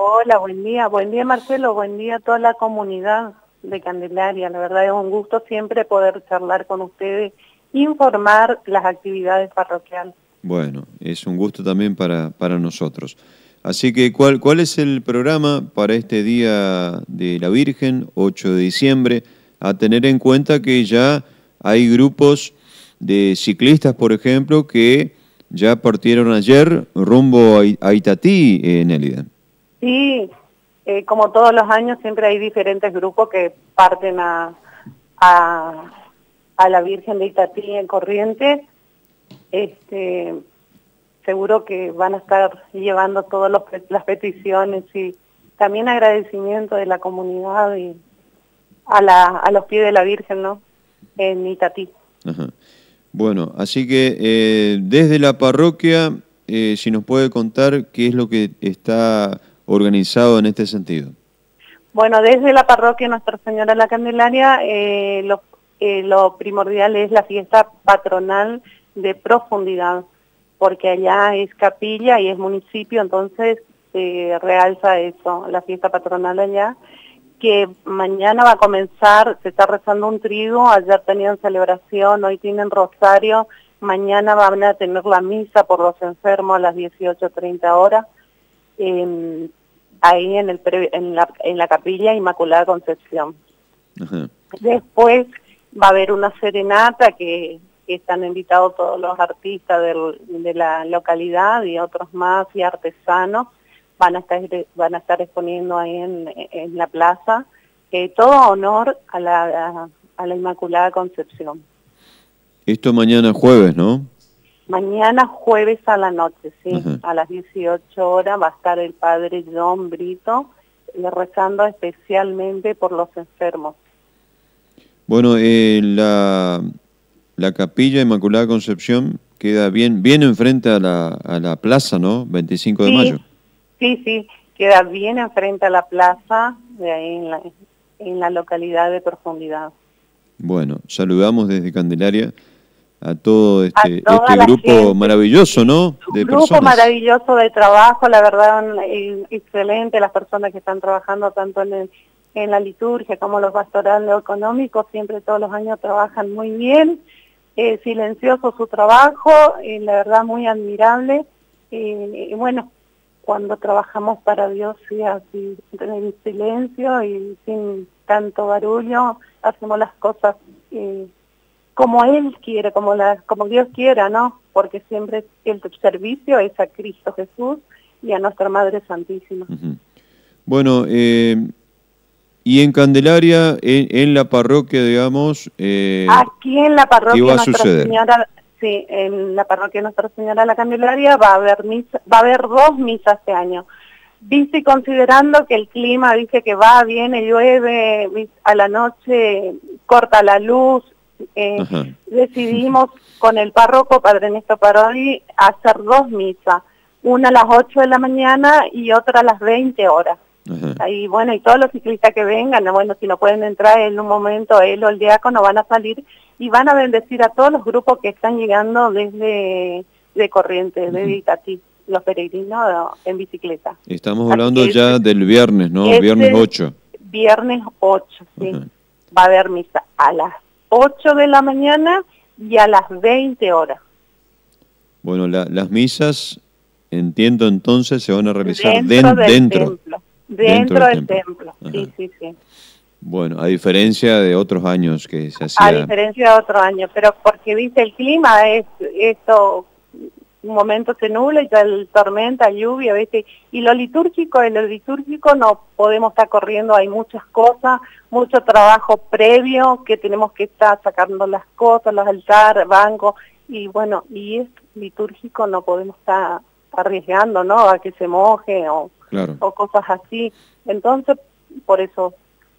Hola, buen día Marcelo, buen día a toda la comunidad de Candelaria. La verdad es un gusto siempre poder charlar con ustedes, informar las actividades parroquiales. Bueno, es un gusto también para nosotros. Así que, ¿cuál es el programa para este Día de la Virgen, 8 de diciembre? A tener en cuenta que ya hay grupos de ciclistas, por ejemplo, que ya partieron ayer rumbo a Itatí, Nélida. Sí, como todos los años siempre hay diferentes grupos que parten a, a la Virgen de Itatí en Corrientes. Seguro que van a estar llevando todas las peticiones y también agradecimiento de la comunidad y a los pies de la Virgen, ¿no? En Itatí. Ajá. Bueno, así que desde la parroquia, si nos puede contar qué es lo que está organizado en este sentido. Bueno, desde la parroquia Nuestra Señora de la Candelaria, lo primordial es la fiesta patronal de Profundidad, porque allá es capilla y es municipio, entonces realza eso, la fiesta patronal allá, que mañana va a comenzar, se está rezando un triduo, ayer tenían celebración, hoy tienen rosario, mañana van a tener la misa por los enfermos a las 18:30 horas, ahí en la capilla Inmaculada Concepción. Ajá. Después va a haber una serenata que están invitados todos los artistas de la localidad y otros más y artesanos van a estar exponiendo ahí en la plaza, todo honor a la Inmaculada Concepción. Esto mañana jueves, ¿no? Mañana jueves a la noche, sí, Ajá. a las 18 horas va a estar el padre John Brito rezando especialmente por los enfermos. Bueno, la capilla Inmaculada Concepción queda bien enfrente a la plaza, ¿no? 25 de mayo. Sí, queda bien enfrente a la plaza, de ahí en la localidad de Profundidad. Bueno, saludamos desde Candelaria a todo este Toda la grupo gente, maravilloso, ¿no? un De grupo personas. maravilloso de trabajo, la verdad, excelente, las personas que están trabajando tanto en la liturgia como los pastorales económicos, siempre todos los años trabajan muy bien, silencioso su trabajo, la verdad muy admirable, y bueno, cuando trabajamos para Dios, sí, así en silencio y sin tanto barullo, hacemos las cosas como Él quiere, como Dios quiera, ¿no? Porque siempre el servicio es a Cristo Jesús y a nuestra Madre Santísima. Ujú. Bueno, y en Candelaria, en la parroquia, digamos, Aquí en la ¿qué parroquia va a Nuestra suceder? Señora, sí, en la parroquia Nuestra Señora de la Candelaria va a haber 2 misas este año. Dice, considerando que el clima dice que va, viene, llueve, a la noche corta la luz, Ajá. decidimos con el párroco, Padre Néstor Parodi, hacer 2 misas, una a las 8 de la mañana y otra a las 20 horas. Ajá. Ahí, bueno, y todos los ciclistas que vengan, bueno, si no pueden entrar en un momento, él o el diácono van a salir y van a bendecir a todos los grupos que están llegando desde de Corrientes, de Itatí, los peregrinos en bicicleta. Estamos Así hablando que ya del viernes, ¿no? Viernes ese 8. viernes 8, sí. Ajá. Va a haber misa a las 8 de la mañana y a las 20 horas. Bueno, las misas, entiendo entonces, se van a realizar Dentro del dentro templo. Dentro del templo, Ajá. sí. Bueno, a diferencia de otros años que se A hacía... diferencia de otro año, pero porque dice el clima es esto, un momento se nubla y tal tormenta, lluvia, ¿viste? Y lo litúrgico no podemos estar corriendo, hay muchas cosas, mucho trabajo previo que tenemos que estar sacando las cosas, los altares, bancos, y bueno, y es litúrgico, no podemos estar arriesgando, ¿no? A que se moje Claro. o cosas así. Entonces, por eso,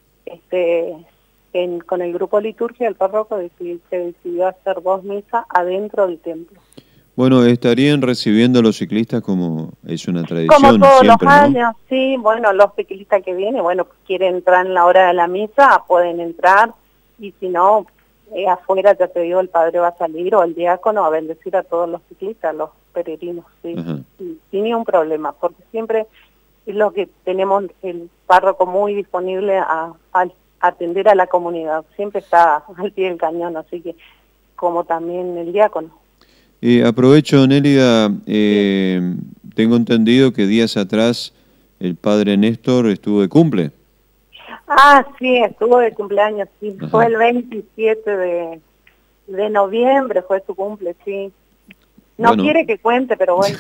con el grupo liturgia del párroco se decidió hacer 2 misas adentro del templo. Bueno, estarían recibiendo a los ciclistas como es una Como tradición todos siempre, los ¿no? años, sí, bueno, los ciclistas que vienen, bueno, quieren entrar en la hora de la misa, pueden entrar, y si no, afuera, ya te digo, el padre va a salir, o el diácono, a bendecir a todos los ciclistas, los peregrinos, sí, Ajá. sin ningún problema, porque siempre lo que tenemos el párroco muy disponible a atender a la comunidad. Siempre está al pie del cañón, así que como también el diácono. Aprovecho, Nélida, Sí. tengo entendido que días atrás el padre Néstor estuvo de cumple. Ah, sí, estuvo de cumpleaños, sí. Ajá. Fue el 27 de noviembre, fue su cumple, sí. No Bueno. quiere que cuente, pero bueno.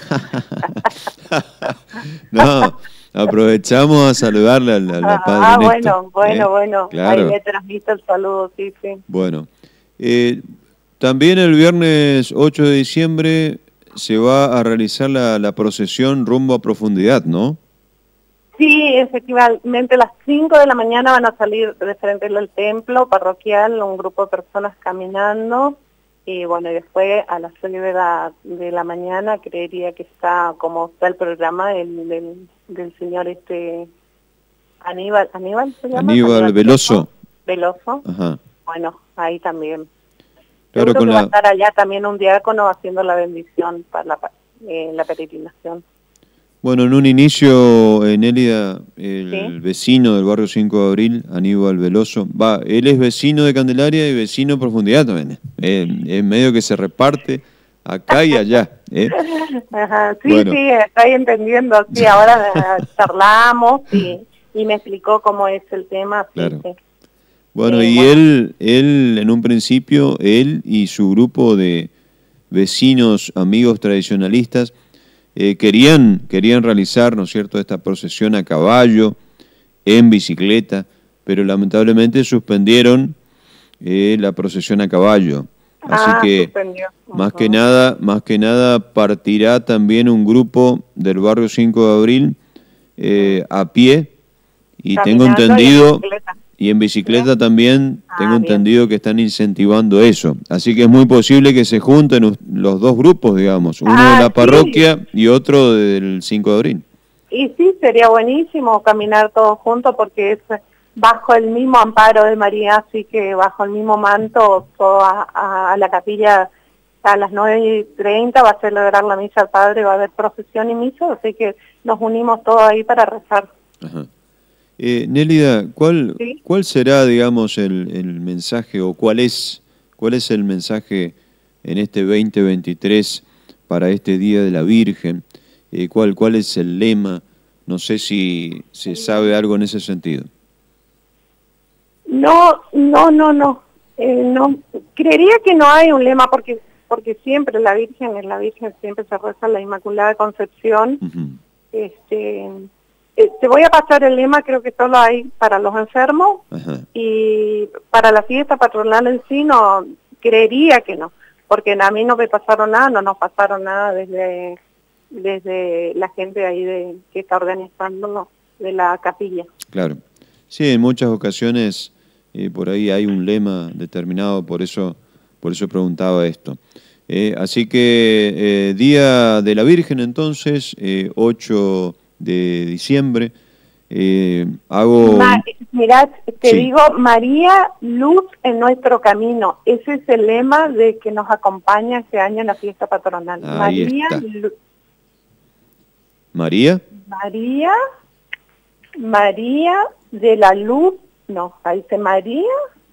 No, aprovechamos a saludarle a la padre Néstor. Bueno. Ahí Claro. le transmito el saludo, sí. Bueno. También el viernes 8 de diciembre se va a realizar la procesión rumbo a Profundidad, ¿no? Sí, efectivamente, a las 5 de la mañana van a salir de frente al templo parroquial un grupo de personas caminando, y bueno, y después a las 6 de la mañana creería que está, como está el programa del señor Aníbal ¿se llama? Aníbal Veloso. Veloso. Ajá. Bueno, ahí también. Claro, Seguro con que va a estar allá también un diácono haciendo la bendición para la peregrinación. Bueno, en un inicio, Nélida, el ¿Sí? vecino del barrio 5 de Abril, Aníbal Veloso, él es vecino de Candelaria y vecino de Profundidad también. Es medio que se reparte acá y allá. Ajá, sí, Bueno. sí, estoy entendiendo. Sí, ahora charlamos y me explicó cómo es el tema. Sí, Claro. sí. Bueno, y Bueno, él en un principio, él y su grupo de vecinos, amigos tradicionalistas, querían realizar, ¿no es cierto?, esta procesión a caballo, en bicicleta, pero lamentablemente suspendieron la procesión a caballo. Así que suspendió. más Ajá. que nada partirá también un grupo del barrio 5 de Abril a pie, y tengo Caminando y en entendido, bicicleta. y en ¿Bien? bicicleta también, tengo Bien. entendido que están incentivando eso. Así que es muy posible que se junten los dos grupos, digamos, uno de la Sí. parroquia y otro del 5 de abril. Y sí, sería buenísimo caminar todos juntos porque es bajo el mismo amparo de María, así que bajo el mismo manto, todo a la capilla a las 9:30 va a celebrar la misa al Padre, va a haber procesión y misa, así que nos unimos todos ahí para rezar. Ajá. Nélida, ¿Sí? ¿cuál será, digamos, el mensaje, o cuál es el mensaje en este 2023 para este Día de la Virgen? ¿Cuál es el lema? No sé si se sabe algo en ese sentido. No. No, creería que no hay un lema porque siempre la Virgen siempre se reza la Inmaculada Concepción. Uh-huh. Te voy a pasar el lema, creo que solo hay para los enfermos. Ajá. Y para la fiesta patronal en sí no, creería que no, porque a mí no me pasaron nada, no nos pasaron nada desde la gente ahí que está organizando de la capilla. Claro. Sí, en muchas ocasiones por ahí hay un lema determinado, por eso preguntaba esto. Así que Día de la Virgen entonces, 8 de diciembre, Mirá, te Sí. digo, María, luz en nuestro camino. Ese es el lema de que nos acompaña este año en la fiesta patronal. Ahí María, está. ¿María? María de la luz, no, ahí dice María,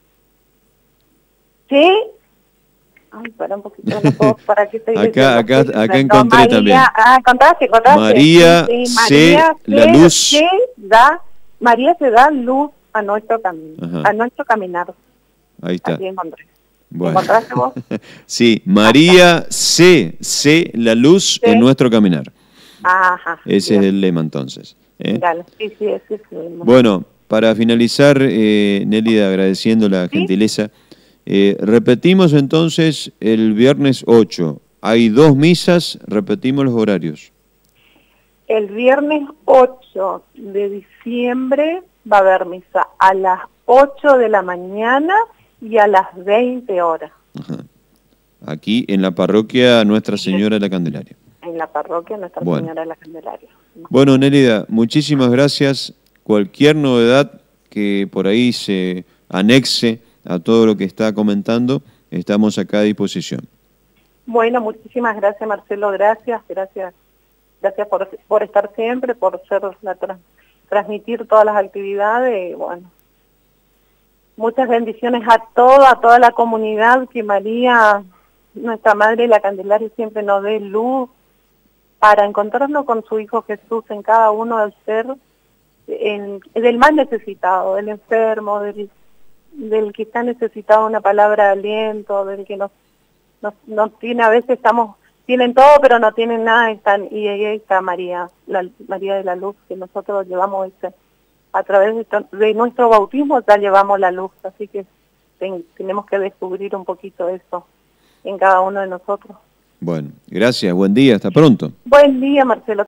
sí. Ay, para un poquito, no puedo, para que estoy leyendo. Acá No, encontré María, también. encontraste. María Sí, se la luz. María se da luz a nuestro camino, Ajá. a nuestro caminar. Ahí está. Así encontré. Bueno. ¿Encontraste vos? Sí, María se la luz en nuestro caminar. Ajá. Ese Bien. es el lema entonces. Dale, sí, ese es el lema. Bueno, para finalizar, Nélida, agradeciendo la gentileza, repetimos entonces el viernes 8. Hay 2 misas, repetimos los horarios. El viernes 8 de diciembre va a haber misa a las 8 de la mañana y a las 20 horas. Ajá. Aquí en la parroquia Nuestra Señora de la Candelaria. En la parroquia Nuestra Señora de la Candelaria. Bueno, Nélida, muchísimas gracias. Cualquier novedad que por ahí se anexe a todo lo que está comentando, estamos acá a disposición. Bueno, muchísimas gracias, Marcelo. Gracias. gracias por estar siempre, por ser transmitir todas las actividades, bueno. Muchas bendiciones a toda la comunidad, que María, nuestra Madre la Candelaria, siempre nos dé luz para encontrarnos con su Hijo Jesús en cada uno del ser, del más necesitado, del enfermo, del que está necesitado una palabra de aliento, del que no tiene, a veces tienen todo pero no tienen nada, y ahí está María, María de la Luz, que nosotros llevamos a través de nuestro bautismo ya llevamos la luz, así que tenemos que descubrir un poquito eso en cada uno de nosotros. Bueno, gracias, buen día, hasta pronto. Buen día, Marcelo.